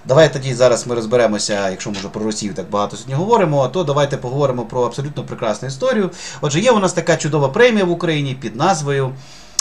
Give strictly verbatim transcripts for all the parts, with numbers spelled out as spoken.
давай тоді зараз ми розберемося, якщо може про Росію так багато сьогодні говоримо, то давайте поговоримо про абсолютно прекрасну історію. Отже, є у нас така чудова премія в Україні під назвою,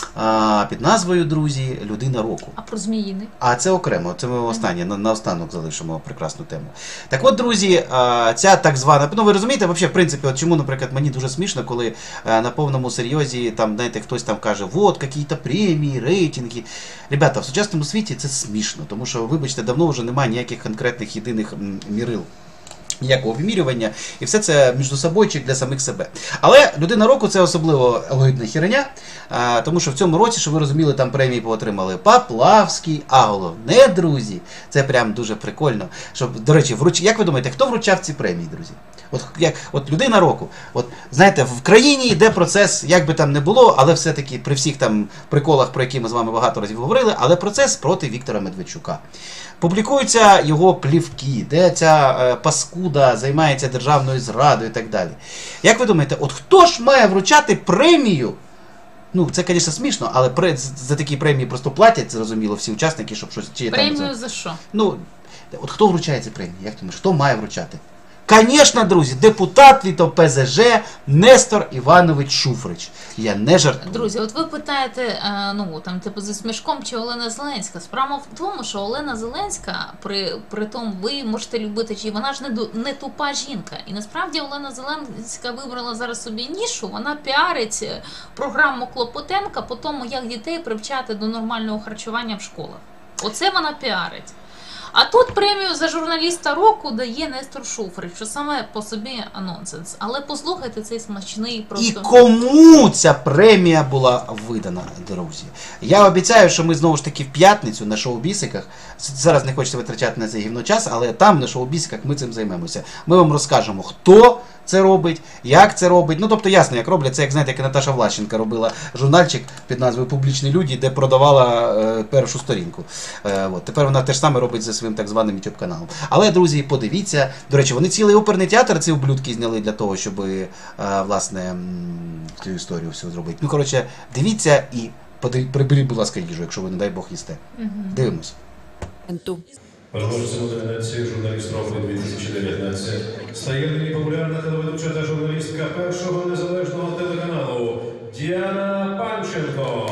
а, під назвою, друзі, «Людина року». А про Зміїник? А це окремо, це ми останнє, на, на останок залишимо прекрасну тему. Так от, друзі, а, ця так звана, ну ви розумієте, взагалі, в принципі, от чому, наприклад, мені дуже смішно, коли а, на повному серйозі, там, знаєте, хтось там каже, вот, якісь премії, рейтинги. Ребята, в сучасному світі це смішно, тому що, вибачте, давно вже немає ніяких конкретних єдиних мірил. Ніякого вимірювання, і все це між собойчик для самих себе. Але «Людина року» — це особливо егоїдна херня, а, тому що в цьому році, щоб ви розуміли, там премії поотримали Поплавський, а головне, друзі, це прям дуже прикольно. Щоб, до речі, вруч... як ви думаєте, хто вручав ці премії, друзі? От, як, от «Людина року». От, знаєте, в країні йде процес, як би там не було, але все-таки при всіх там приколах, про які ми з вами багато разів говорили, але процес проти Віктора Медведчука. Публікуються його плівки, де ця е, паскуда займається державною зрадою і так далі. Як ви думаєте, от хто ж має вручати премію? Ну, це, звісно, смішно, але при, за такі премії просто платять, зрозуміло, всі учасники, щоб щось... Чи, премію там, за що? Ну, от хто вручає ці премії? Як думаєш, хто має вручати? Звісно, друзі, депутат від О Пе Зе Же Нестор Іванович Шуфрич. Я не жартую. Друзі, от ви питаєте, ну, там, типу, зі смішком, чи Олена Зеленська. Справа в тому, що Олена Зеленська, при, при тому, ви можете любити, чи вона ж не, не тупа жінка. І насправді Олена Зеленська вибрала зараз собі нішу, вона піарить програму Клопотенка по тому, як дітей привчати до нормального харчування в школах. Оце вона піарить. А тут премію за журналіста року дає Нестор Шуфрич, що саме по собі нонсенс. Але послухайте цей смачний просто... І кому ця премія була видана, друзі? Я обіцяю, що ми знову ж таки в п'ятницю на шоу-бісиках, зараз не хочеться витрачати на це гівно час, але там на шоу-бісиках ми цим займемося. Ми вам розкажемо, хто це робить, як це робить. Ну, тобто, ясно, як роблять. Це, як знаєте, як Наташа Влащенка робила журнальчик під назвою «Публічні люди», де продавала е, першу сторінку. Е, от. Тепер вона те ж саме робить за своїм так званим YouTube каналом. Але, друзі, подивіться. До речі, вони цілий оперний театр, ці ублюдки, зняли для того, щоб, е, власне, цю історію всю зробити. Ну, коротше, дивіться і приберіть, будь ласка, їжу, якщо ви, не дай Бог, їсте. Угу. Дивимось. Переможцем номінації «Журналіст року дві тисячі дев'ятнадцять» стає нині популярна телеведуча та журналістка першого незалежного телеканалу Діана Панченко.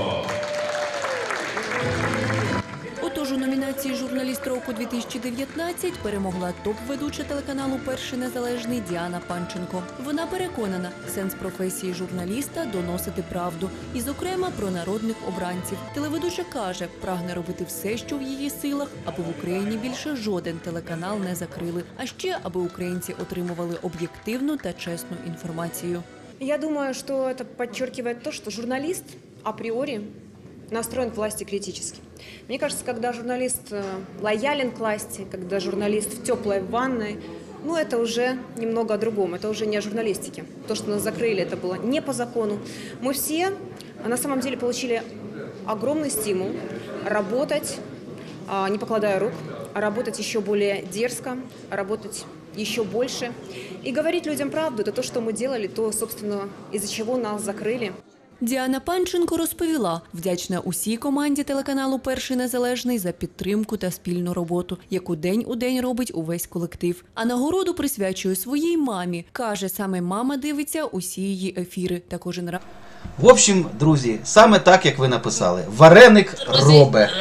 Отож, у номінації «Журналіст року дві тисячі дев'ятнадцять» перемогла топ-ведуча телеканалу «Перший незалежний» Діана Панченко. Вона переконана, сенс професії журналіста – доносити правду. І, зокрема, про народних обранців. Телеведуча каже, прагне робити все, що в її силах, аби в Україні більше жоден телеканал не закрили. А ще, аби українці отримували об'єктивну та чесну інформацію. Я думаю, что это подчеркивает то, что журналист априори настроен к власти критически. Мне кажется, когда журналист лоялен к власти, когда журналист в теплой ванной, ну это уже немного о другом, это уже не о журналистике. То, что нас закрыли, это было не по закону. Мы все на самом деле получили огромный стимул работать, не покладая рук, работать еще более дерзко, работать еще больше. И говорить людям правду, это то, что мы делали, то, собственно, из-за чего нас закрыли. Діана Панченко розповіла, вдячна усій команді телеканалу «Перший незалежний» за підтримку та спільну роботу, яку день у день робить увесь колектив. А нагороду присвячує своїй мамі. Каже, саме мама дивиться усі її ефіри. Та кожен раз... В общем, друзі, саме так, як ви написали. Вареник робе.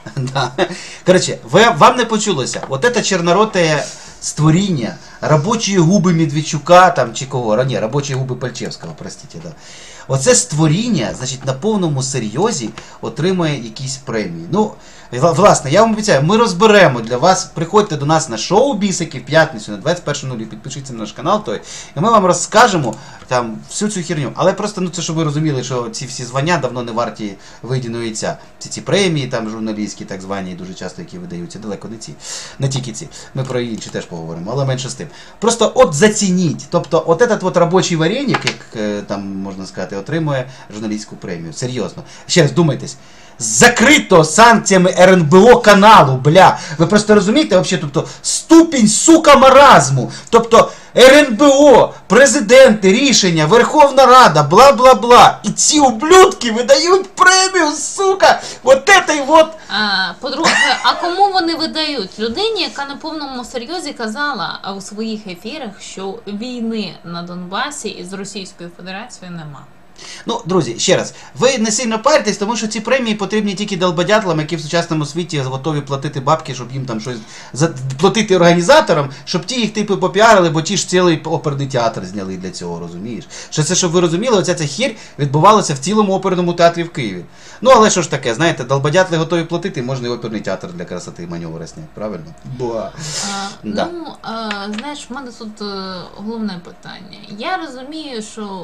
Коротше, вам не почулося. От це чорнороте створіння, робочі губи Медведчука, там, чи кого, ні, робочі губи Пальчевського, простите, да. Оце створіння, значить, на повному серйозі отримує якісь премії. Ну, власне, я вам обіцяю, ми розберемо для вас, приходьте до нас на шоу «Бісики» в п'ятницю на двадцять першу нуль, підпишіться на наш канал, той, і ми вам розкажемо там всю цю херню. Але просто, ну, це, щоб ви розуміли, що ці всі звання давно не варті вийденого яйця. Ці ці премії, там, журналістські, так звані, дуже часто, які видаються, далеко не ці, не тільки ці. Ми про інші теж поговоримо, але менше з тим. Просто от зацініть, тобто, от этот от робочий вареник, як там можна сказати, отримує журналістську премію. Серйозно. Ще раз, думайтесь. закритого санкціями ер ен бе о каналу, бля. Ви просто розумієте, вообще, тобто, ступінь, сука, маразму. Тобто, ер ен бе о, президенти, рішення, Верховна Рада, бла-бла-бла. І ці ублюдки видають премію, сука. Вот этой вот. А, по-друге, а кому вони видають? Людині, яка на повному серйозі казала у своїх ефірах, що війни на Донбасі із Російською Федерацією нема. Ну, друзі, ще раз, ви не сильно паритесь, тому що ці премії потрібні тільки долбодятлам, які в сучасному світі готові платити бабки, щоб їм там щось за... платити організаторам, щоб ті їх типу попіарили, бо ті ж цілий оперний театр зняли для цього, розумієш? Що це, щоб ви розуміли, оця ця хір відбувалася в цілому оперному театрі в Києві. Ну, але що ж таке, знаєте, долбодятли готові платити, можна і оперний театр для красоти маневра зняти, правильно? Буа. А, Да. Ну, а, знаєш, в мене тут е, головне питання. Я розумію, що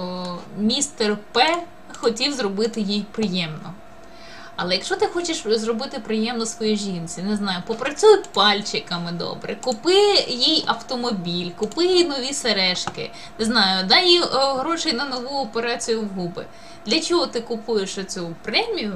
е, містер П хотів зробити їй приємно. Але якщо ти хочеш зробити приємно своїй жінці, не знаю, попрацюй пальчиками добре, купи їй автомобіль, купи їй нові сережки, не знаю, дай їй е, гроші на нову операцію в губи. Для чого ти купуєш цю премію,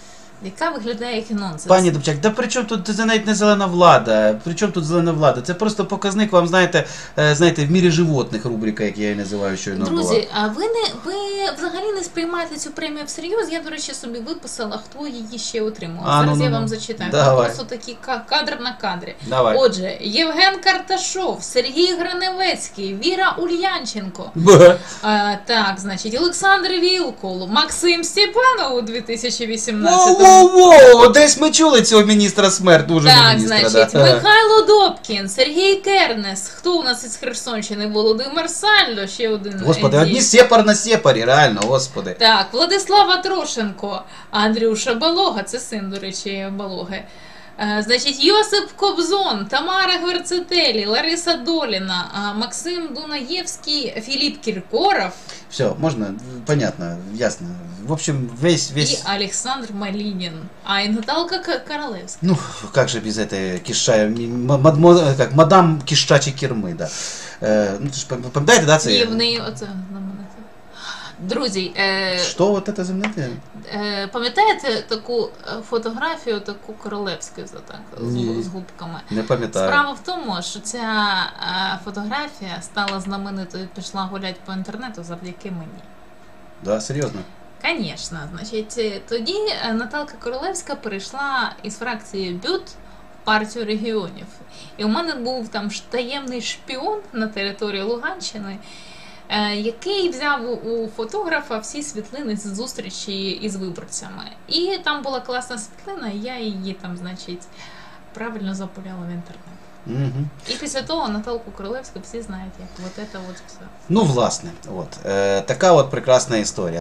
яка виглядає як нонсенс? Пані Добчак, да при чому тут це навіть не зелена влада? При чому тут зелена влада? Це просто показник вам, знаєте, е, знаєте, в мірі животних рубрика, як я її називаю щойно. Друзі, а ви не ви взагалі не сприймаєте цю премію всерйоз? Я, до речі, собі виписала, хто її ще отримав. А, Зараз ну, я ну, вам ну. зачитаю. Давай. Просто такий ка- кадр на кадрі. Давай. Отже, Євген Карташов, Сергій Граневецький, Віра Ульянченко. Б. А, так, значить, Олександр Вілкул, Максим Степанов у дві тисячі вісімнадцятому. Воу-воу-воу! Десь ми чули цього міністра смерть, уже Так, міністра, значить, да. Михайло Добкін, Сергій Кернес, хто у нас із Херсонщини? Володимир Сальдо, ще один. Господи, е, одні дій. сепар на сепарі, реально, господи. Так, Владислава Трошенко, Андрюша Балога, це син, до речі, Балоги. Е, Значить, Йосип Кобзон, Тамара Гверцетелі, Лариса Доліна, а, Максим Дунаєвський, Філіп Кіркоров Все, можно, понятно, ясно. В общем, весь, і весь... Олександр Малінін. А і Наталка К- Королевська. Ну, как же без этой кишая, м- мадмо- как, мадам кишачі керми, да. Е, ну, ти ж пам- пам'ятаєте, да, це? І в неї оце знамените. Друзі, е, Що вот это знамените? е, пам'ятаєте таку е, фотографію, таку королевську, так, Ні. з, з губками? Не пам'ятаю. Справа в тому, що ця е, фотографія стала знаменитою, пішла гуляти по інтернету завдяки мені. Да, серйозно? Звісно, значить, е, тоді е, Наталка Королевська перейшла із фракції БЮТ в партію регіонів. І у мене був там ж таємний шпіон на території Луганщини, е, який взяв у- у фотографа всі світлини з зустрічі із виборцями. І там була класна світлина, і я її там, значить, правильно запуляла в інтернет. Угу. І після того Наталку Королевську всі знають, як от це от все. Ну, власне, от. Е, така от прекрасна історія.